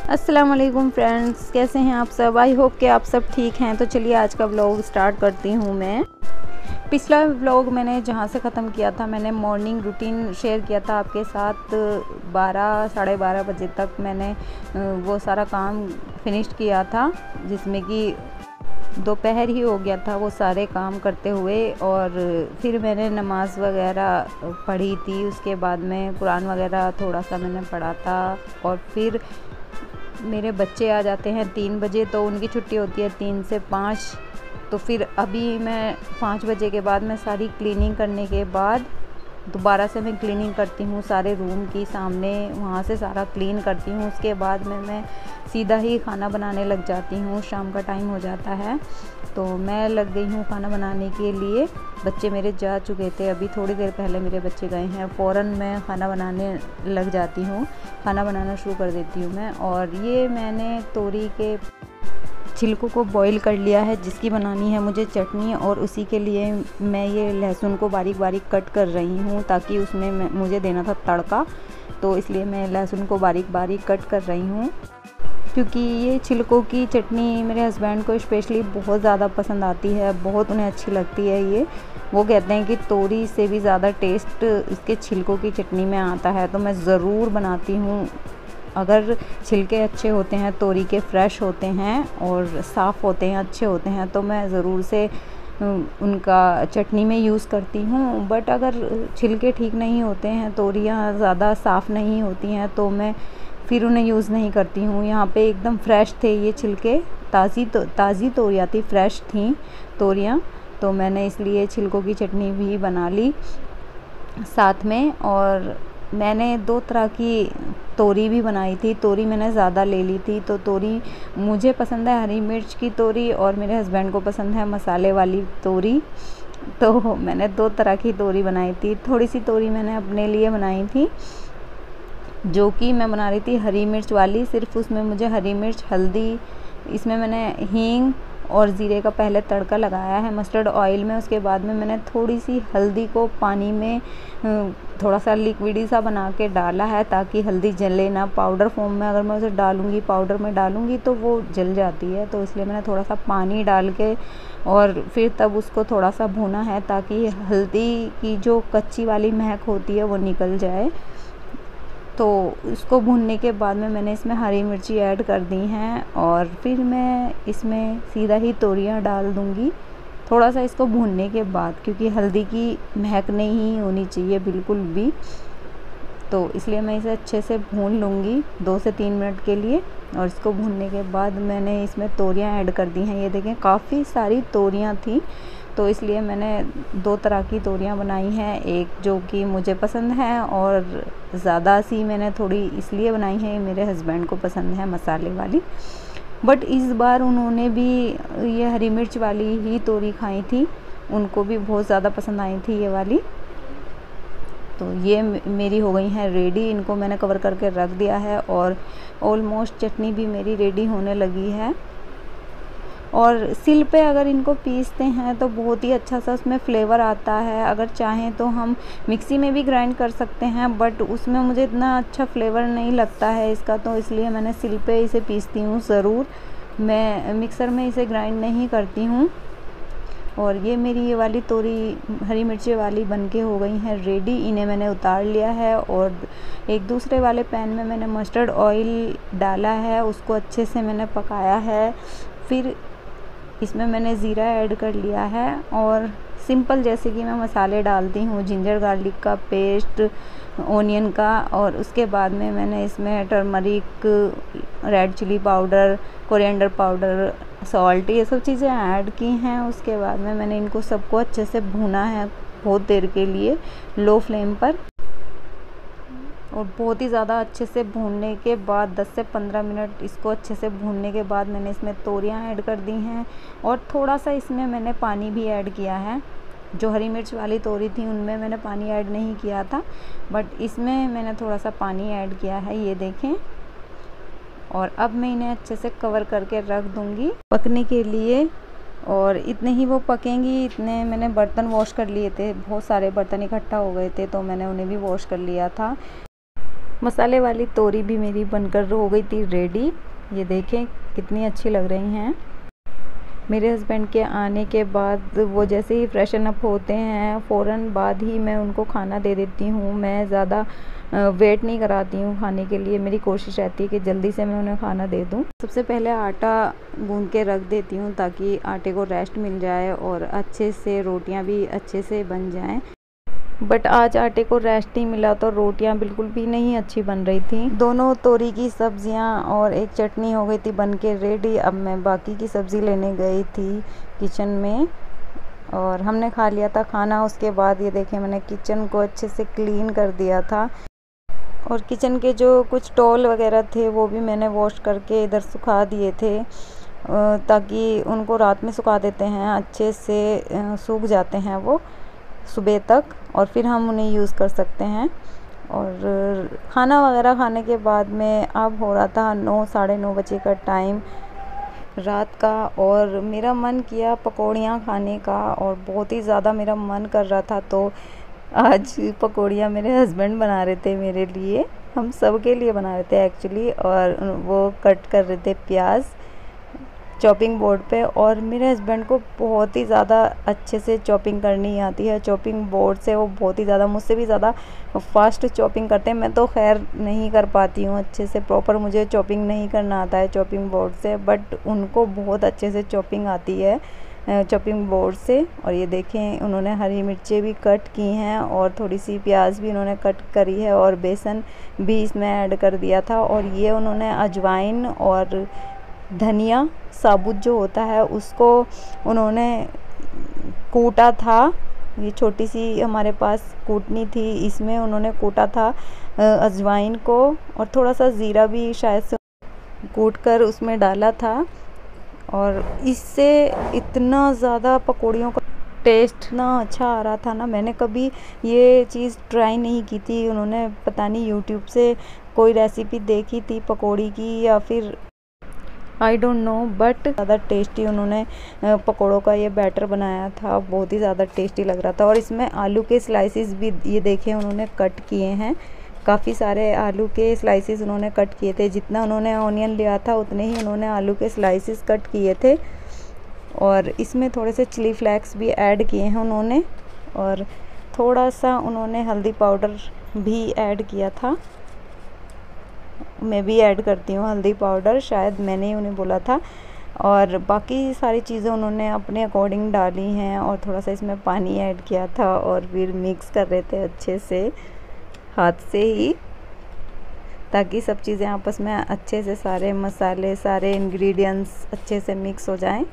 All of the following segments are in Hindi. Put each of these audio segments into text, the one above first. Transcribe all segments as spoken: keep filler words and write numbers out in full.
अस्सलाम वालेकुम फ्रेंड्स, कैसे हैं आप सब। आई होप कि आप सब ठीक हैं। तो चलिए आज का व्लॉग स्टार्ट करती हूँ मैं। पिछला व्लॉग मैंने जहाँ से ख़त्म किया था, मैंने मॉर्निंग रूटीन शेयर किया था आपके साथ। बारह साढ़े बारह बजे तक मैंने वो सारा काम फिनिश किया था, जिसमें कि दोपहर ही हो गया था वो सारे काम करते हुए। और फिर मैंने नमाज़ वगैरह पढ़ी थी। उसके बाद में कुरान वगैरह थोड़ा सा मैंने पढ़ा था। और फिर मेरे बच्चे आ जाते हैं तीन बजे, तो उनकी छुट्टी होती है तीन से पाँच। तो फिर अभी मैं पाँच बजे के बाद मैं सारी क्लीनिंग करने के बाद दोबारा से मैं क्लीनिंग करती हूँ सारे रूम की, सामने वहाँ से सारा क्लीन करती हूँ। उसके बाद में मैं सीधा ही खाना बनाने लग जाती हूँ। शाम का टाइम हो जाता है तो मैं लग गई हूँ खाना बनाने के लिए। बच्चे मेरे जा चुके थे, अभी थोड़ी देर पहले मेरे बच्चे गए हैं। फ़ौरन मैं खाना बनाने लग जाती हूँ, खाना बनाना शुरू कर देती हूँ मैं। और ये मैंने तोरी के छिलकों को बॉईल कर लिया है, जिसकी बनानी है मुझे चटनी। और उसी के लिए मैं ये लहसुन को बारीक बारीक कट कर रही हूँ, ताकि उसमें मुझे देना था तड़का। तो इसलिए मैं लहसुन को बारीक बारीक कट कर रही हूँ, क्योंकि ये छिलकों की चटनी मेरे हस्बैंड को स्पेशली बहुत ज़्यादा पसंद आती है, बहुत उन्हें अच्छी लगती है ये। वो कहते हैं कि तोरी से भी ज़्यादा टेस्ट इसके छिलकों की चटनी में आता है। तो मैं ज़रूर बनाती हूँ। अगर छिलके अच्छे होते हैं, तोरी के फ्रेश होते हैं और साफ़ होते हैं, अच्छे होते हैं, तो मैं ज़रूर से उनका चटनी में यूज़ करती हूँ। बट अगर छिलके ठीक नहीं होते हैं, तोरियाँ ज़्यादा साफ़ नहीं होती हैं, तो मैं फिर उन्हें यूज़ नहीं करती हूँ। यहाँ पे एकदम फ्रेश थे ये छिलके, ताज़ी तो ताज़ी तोरियाँ थी, फ्रेश थी तोरियाँ। तो मैंने इसलिए छिलकों की चटनी भी बना ली साथ में। और मैंने दो तरह की तोरी भी बनाई थी। तोरी मैंने ज़्यादा ले ली थी। तो तोरी मुझे पसंद है हरी मिर्च की तोरी, और मेरे हस्बैंड को पसंद है मसाले वाली तोरी। तो मैंने दो तरह की तोरी बनाई थी। थोड़ी सी तोरी मैंने अपने लिए बनाई थी, जो कि मैं बना रही थी हरी मिर्च वाली। सिर्फ उसमें मुझे हरी मिर्च, हल्दी, इसमें मैंने हींग और ज़ीरे का पहले तड़का लगाया है मस्टर्ड ऑयल में। उसके बाद में मैंने थोड़ी सी हल्दी को पानी में थोड़ा सा लिक्विडी सा बना के डाला है, ताकि हल्दी जले ना। पाउडर फॉर्म में अगर मैं उसे डालूँगी, पाउडर में डालूँगी तो वो जल जाती है। तो इसलिए मैंने थोड़ा सा पानी डाल के और फिर तब उसको थोड़ा सा भूना है, ताकि हल्दी की जो कच्ची वाली महक होती है वो निकल जाए। तो इसको भूनने के बाद में मैंने इसमें हरी मिर्ची ऐड कर दी हैं, और फिर मैं इसमें सीधा ही तोरियां डाल दूंगी थोड़ा सा इसको भूनने के बाद, क्योंकि हल्दी की महक नहीं होनी चाहिए बिल्कुल भी। तो इसलिए मैं इसे अच्छे से भून लूँगी दो से तीन मिनट के लिए। और इसको भूनने के बाद मैंने इसमें तोरियां ऐड कर दी हैं। ये देखें काफ़ी सारी तोरियां थी, तो इसलिए मैंने दो तरह की तोरियां बनाई हैं। एक जो कि मुझे पसंद है, और ज़्यादा सी मैंने थोड़ी इसलिए बनाई है, मेरे हस्बैंड को पसंद है मसाले वाली। बट इस बार उन्होंने भी ये हरी मिर्च वाली ही तोरी खाई थी, उनको भी बहुत ज़्यादा पसंद आई थी ये वाली। तो ये मेरी हो गई हैं रेडी, इनको मैंने कवर करके रख दिया है। और ऑलमोस्ट चटनी भी मेरी रेडी होने लगी है। और सिल पे अगर इनको पीसते हैं तो बहुत ही अच्छा सा उसमें फ्लेवर आता है। अगर चाहें तो हम मिक्सी में भी ग्राइंड कर सकते हैं, बट उसमें मुझे इतना अच्छा फ्लेवर नहीं लगता है इसका। तो इसलिए मैंने सिल पे इसे पीसती हूँ ज़रूर, मैं मिक्सर में इसे ग्राइंड नहीं करती हूँ। और ये मेरी ये वाली तोरी हरी मिर्ची वाली बनके हो गई हैं रेडी। इन्हें मैंने उतार लिया है, और एक दूसरे वाले पैन में मैंने मस्टर्ड ऑयल डाला है, उसको अच्छे से मैंने पकाया है। फिर इसमें मैंने ज़ीरा ऐड कर लिया है, और सिंपल जैसे कि मैं मसाले डालती हूँ, जिंजर गार्लिक का पेस्ट, ओनियन का। और उसके बाद में मैंने इसमें turmeric, red chilli powder, coriander powder, salt, ये सब चीज़ें ऐड की हैं। उसके बाद में मैंने इनको सबको अच्छे से भूना है बहुत देर के लिए लो फ्लेम पर। और बहुत ही ज़्यादा अच्छे से भूनने के बाद दस से पंद्रह मिनट इसको अच्छे से भूनने के बाद मैंने इसमें तोरियां ऐड कर दी हैं। और थोड़ा सा इसमें मैंने पानी भी ऐड किया है। जो हरी मिर्च वाली तोरी थी उनमें मैंने पानी ऐड नहीं किया था, बट इसमें मैंने थोड़ा सा पानी ऐड किया है, ये देखें। और अब मैं इन्हें अच्छे से कवर करके रख दूँगी पकने के लिए। और इतने ही वो पकेंगी, इतने मैंने बर्तन वॉश कर लिए थे, बहुत सारे बर्तन इकट्ठा हो गए थे, तो मैंने उन्हें भी वॉश कर लिया था। मसाले वाली तोरी भी मेरी बनकर हो गई थी रेडी। ये देखें कितनी अच्छी लग रही हैं। मेरे हस्बैंड के आने के बाद वो जैसे ही फ्रेशन अप होते हैं फ़ौरन बाद ही मैं उनको खाना दे देती हूँ। मैं ज़्यादा वेट नहीं कराती हूँ खाने के लिए। मेरी कोशिश रहती है कि जल्दी से मैं उन्हें खाना दे दूँ। सबसे पहले आटा गूंद के रख देती हूँ ताकि आटे को रेस्ट मिल जाए और अच्छे से रोटियाँ भी अच्छे से बन जाएं। बट आज आटे को रेस्ट नहीं मिला तो रोटियां बिल्कुल भी नहीं अच्छी बन रही थी। दोनों तोरी की सब्जियां और एक चटनी हो गई थी बन के रेडी। अब मैं बाकी की सब्ज़ी लेने गई थी किचन में और हमने खा लिया था खाना। उसके बाद ये देखें मैंने किचन को अच्छे से क्लीन कर दिया था और किचन के जो कुछ टॉल वगैरह थे वो भी मैंने वॉश करके इधर सुखा दिए थे ताकि उनको रात में सुखा देते हैं, अच्छे से सूख जाते हैं वो सुबह तक और फिर हम उन्हें यूज़ कर सकते हैं। और खाना वगैरह खाने के बाद में अब हो रहा था नौ साढ़े नौ बजे का टाइम रात का और मेरा मन किया पकौड़ियाँ खाने का और बहुत ही ज़्यादा मेरा मन कर रहा था। तो आज पकौड़ियाँ मेरे हस्बैंड बना रहे थे मेरे लिए, हम सब के लिए बना रहे थे एक्चुअली। और वो कट कर रहे थे प्याज चॉपिंग बोर्ड पे और मेरे हस्बैंड को बहुत ही ज़्यादा अच्छे से चॉपिंग करनी आती है चॉपिंग बोर्ड से। वो बहुत ही ज़्यादा मुझसे भी ज़्यादा फास्ट चॉपिंग करते हैं। मैं तो खैर नहीं कर पाती हूँ अच्छे से प्रॉपर, मुझे चॉपिंग नहीं करना आता है चॉपिंग बोर्ड से, बट उनको बहुत अच्छे से चॉपिंग आती है चॉपिंग बोर्ड से। और ये देखें उन्होंने हरी मिर्चें भी कट की हैं और थोड़ी सी प्याज भी उन्होंने कट करी है और बेसन भी इसमें ऐड कर दिया था। और ये उन्होंने अजवाइन और धनिया साबुत जो होता है उसको उन्होंने कूटा था। ये छोटी सी हमारे पास कूटनी थी, इसमें उन्होंने कूटा था अजवाइन को और थोड़ा सा ज़ीरा भी शायद से कूट कर उसमें डाला था। और इससे इतना ज़्यादा पकौड़ियों का टेस्ट ना अच्छा आ रहा था ना, मैंने कभी ये चीज़ ट्राई नहीं की थी। उन्होंने पता नहीं यूट्यूब से कोई रेसिपी देखी थी पकौड़ी की या फिर आई डोंट नो, बट ज़्यादा टेस्टी उन्होंने पकौड़ों का ये बैटर बनाया था, बहुत ही ज़्यादा टेस्टी लग रहा था। और इसमें आलू के स्लाइसिस भी ये देखें उन्होंने कट किए हैं, काफ़ी सारे आलू के स्लाइसिस उन्होंने कट किए थे। जितना उन्होंने ऑनियन लिया था उतने ही उन्होंने आलू के स्लाइसिस कट किए थे। और इसमें थोड़े से चिली फ्लेक्स भी ऐड किए हैं उन्होंने और थोड़ा सा उन्होंने हल्दी पाउडर भी ऐड किया था। मैं भी ऐड करती हूँ हल्दी पाउडर, शायद मैंने ही उन्हें बोला था। और बाकी सारी चीज़ें उन्होंने अपने अकॉर्डिंग डाली हैं और थोड़ा सा इसमें पानी ऐड किया था और फिर मिक्स कर रहे थे अच्छे से हाथ से ही, ताकि सब चीज़ें आपस में अच्छे से सारे मसाले सारे इंग्रेडिएंट्स अच्छे से मिक्स हो जाएं।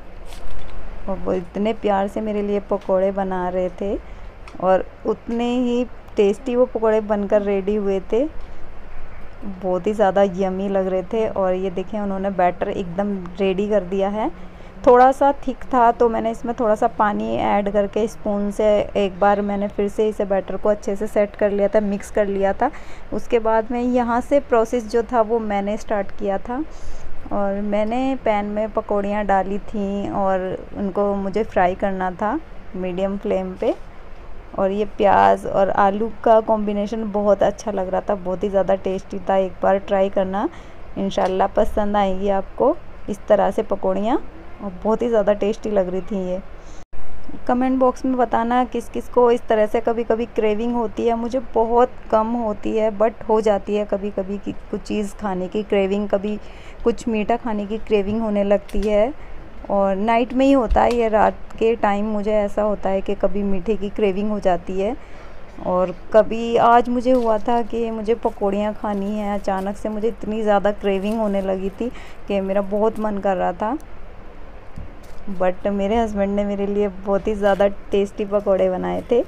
और वो इतने प्यार से मेरे लिए पकोड़े बना रहे थे और उतने ही टेस्टी वो पकोड़े बनकर रेडी हुए थे, बहुत ही ज़्यादा यमी लग रहे थे। और ये देखें उन्होंने बैटर एकदम रेडी कर दिया है। थोड़ा सा थिक था तो मैंने इसमें थोड़ा सा पानी ऐड करके स्पून से एक बार मैंने फिर से इसे बैटर को अच्छे से सेट कर लिया था, मिक्स कर लिया था। उसके बाद में यहाँ से प्रोसेस जो था वो मैंने स्टार्ट किया था और मैंने पैन में पकौड़ियाँ डाली थी और उनको मुझे फ्राई करना था मीडियम फ्लेम पे। और ये प्याज और आलू का कॉम्बिनेशन बहुत अच्छा लग रहा था, बहुत ही ज़्यादा टेस्टी था। एक बार ट्राई करना, इंशाल्लाह पसंद आएगी आपको इस तरह से पकौड़ियाँ, और बहुत ही ज़्यादा टेस्टी लग रही थी ये। कमेंट बॉक्स में बताना किस किस को इस तरह से कभी कभी क्रेविंग होती है। मुझे बहुत कम होती है बट हो जाती है कभी कभी कि कुछ चीज़ खाने की क्रेविंग, कभी कुछ मीठा खाने की क्रेविंग होने लगती है। और नाइट में ही होता है ये, रात के टाइम मुझे ऐसा होता है कि कभी मीठे की क्रेविंग हो जाती है। और कभी आज मुझे हुआ था कि मुझे पकौड़ियाँ खानी है, अचानक से मुझे इतनी ज़्यादा क्रेविंग होने लगी थी कि मेरा बहुत मन कर रहा था। बट मेरे हस्बैंड ने मेरे लिए बहुत ही ज़्यादा टेस्टी पकौड़े बनाए थे।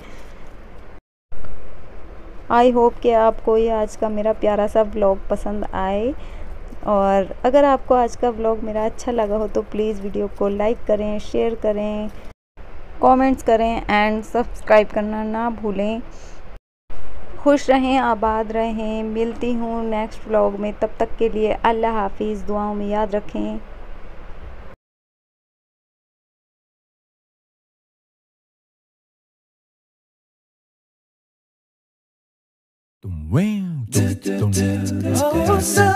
आई होप कि आपको ये आज का मेरा प्यारा सा व्लॉग पसंद आए। और अगर आपको आज का व्लॉग मेरा अच्छा लगा हो तो प्लीज़ वीडियो को लाइक करें, शेयर करें, कमेंट्स करें एंड सब्सक्राइब करना ना भूलें। खुश रहें, आबाद रहें। मिलती हूँ नेक्स्ट व्लॉग में, तब तक के लिए अल्लाह हाफिज़। दुआओं में याद रखें। Wow. Oh, so